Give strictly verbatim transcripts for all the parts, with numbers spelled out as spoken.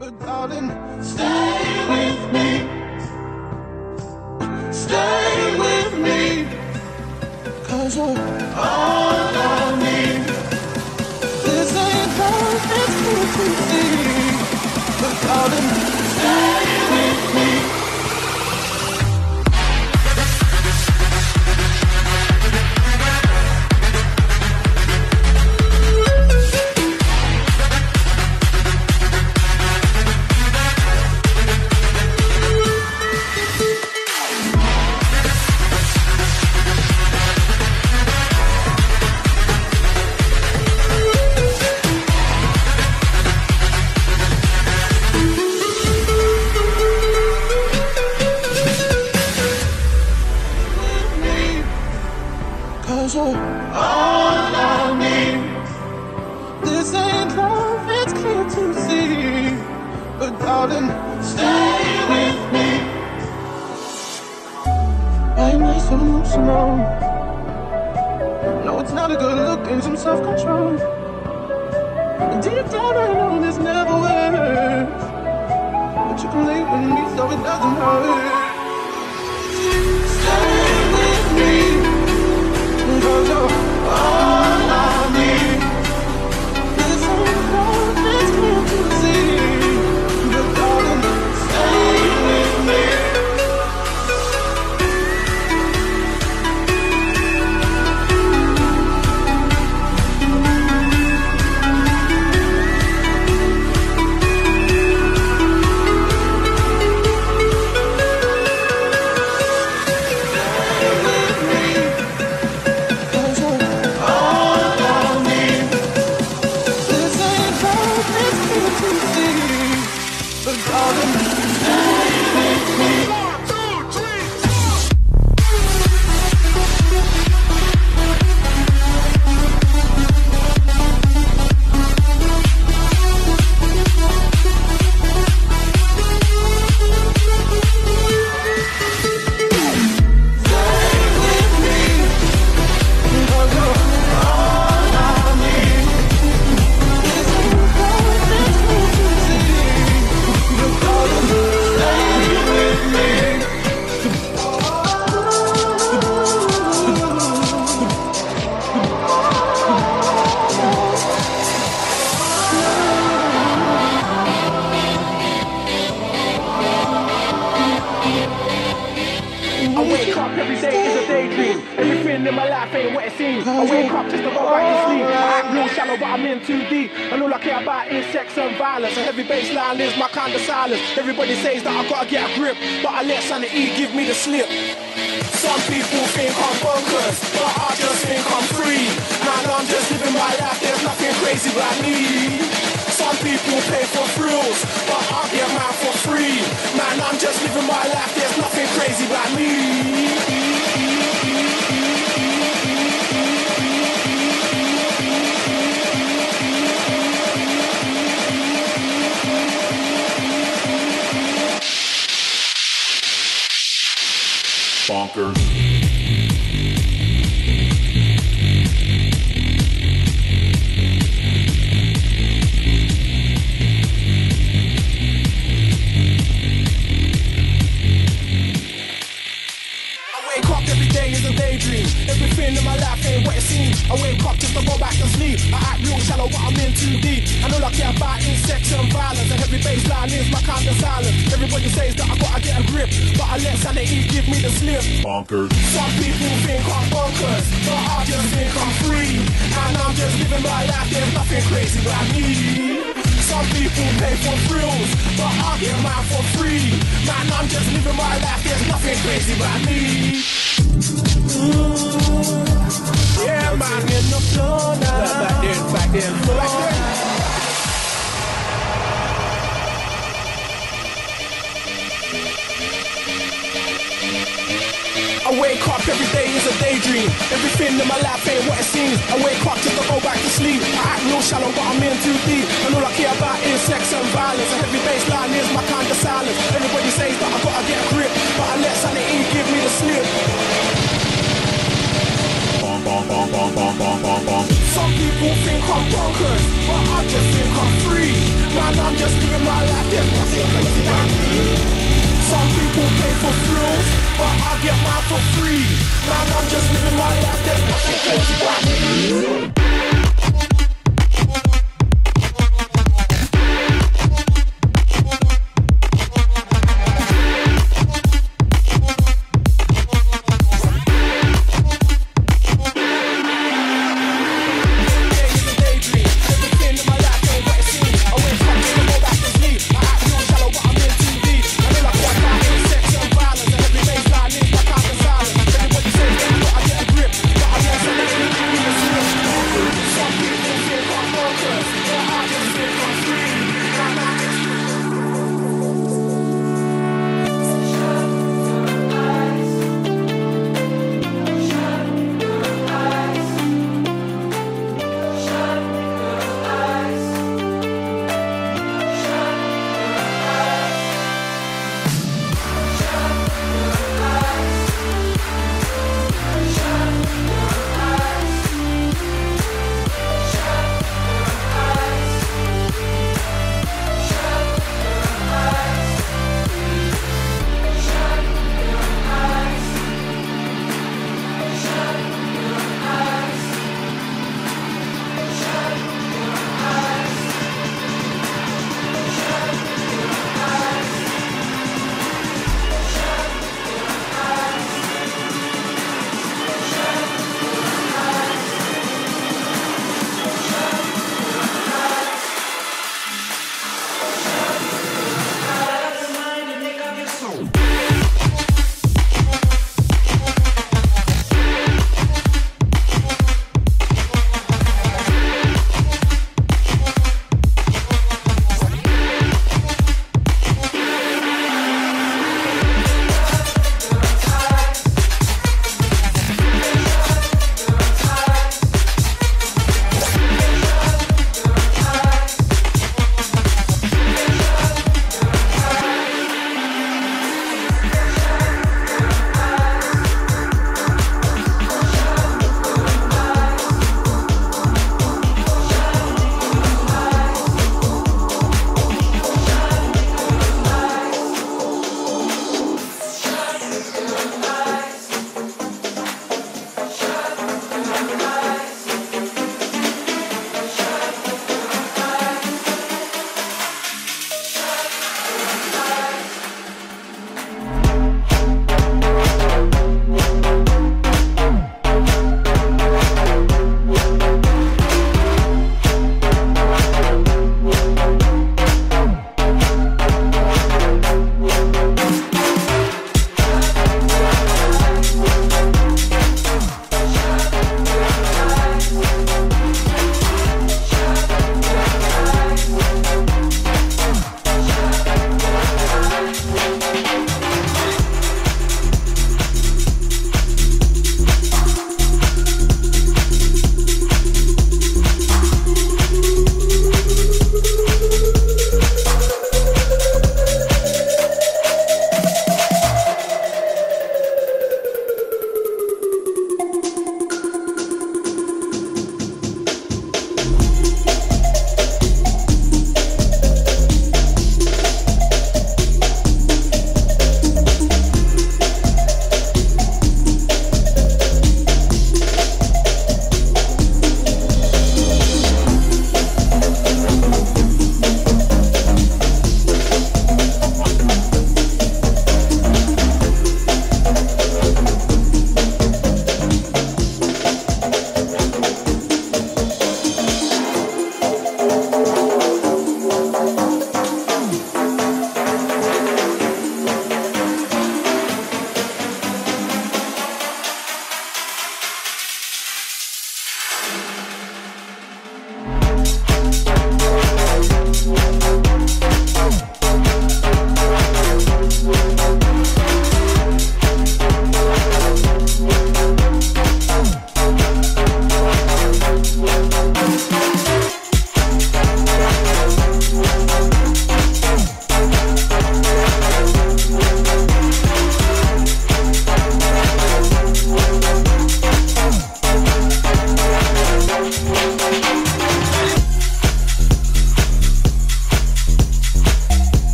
But darling, stay with me. Stay with me. Cause you're all I need. This ain't love, it's good to see. But darling, stay with me. Cause you're all I need. This ain't love, it's clear to see. But darling, stay with me. Why am I so emotional? No, it's not a good look and some self-control. Deep down I know this never works, but you can lay with me so it doesn't hurt. Stay with me. Cause you're all I need. This ain't love, it's clear to see. But darling, stay with me. I wake up every day is a daydream. Everything in my life ain't what it seems. I wake up just to go back to sleep. I act real shallow but I'm in too deep. And all I care about is sex and violence. A heavy baseline is my kind of silence. Everybody says that I gotta get a grip, but I let sanity give me the slip. Some people think I'm bonkers, but I just think I'm free. Man, I'm just living my life, there's nothing crazy about me. Some people pay for thrills, but I get mine for free. Man, I'm just living my life, there's nothing crazy about me. Bonkers. Everything in my life ain't what it seems. I wake up just to go back to sleep. I act real shallow but I'm in too deep. And all I care about is sex and violence. A heavy baseline is my kind of silence. Everybody says that I gotta get a grip, but I let sanity give me the slip. Bonkers. Some people think I'm bonkers, but I just think I'm free. And I'm just living my life, there's nothing crazy about me. Some people pay for thrills, but I get mine for free. Man, I'm just living my life, there's nothing crazy about me. Yeah, man, in the floor now. Back then, back then, back then. I wake up every day is a daydream. Everything in my life ain't what it seems. I wake up just to go back to sleep. I act real shallow but I'm in too deep. And all I care about is sex and violence. A heavy baseline is my kind of silence. Everybody says that I gotta get a grip, but I let sanity give me the slip. Some people think I'm bonkers, but I just think I'm free. Man, I'm I'm just living my life, there's nothing crazy about me. Some people pay for thrills, but I get mine for free. Man, I'm just living my life, there's nothing crazy about me. Everybody say that, but I get a grip. But I guess I'm actually doing this real.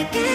make it